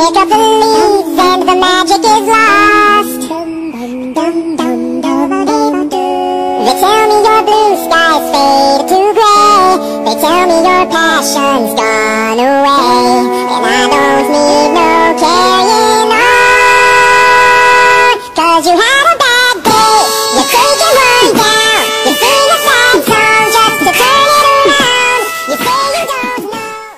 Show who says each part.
Speaker 1: pick up the leaves and the magic is lost. They tell me your blue skies fade to gray. They tell me your passion's gone away, and I don't need no care.